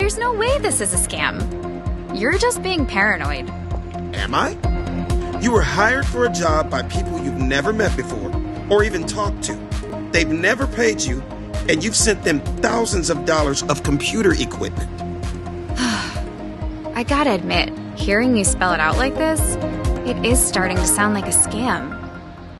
There's no way this is a scam. You're just being paranoid. Am I? You were hired for a job by people you've never met before or even talked to. They've never paid you, and you've sent them thousands of dollars of computer equipment. I gotta admit, hearing you spell it out like this, it is starting to sound like a scam.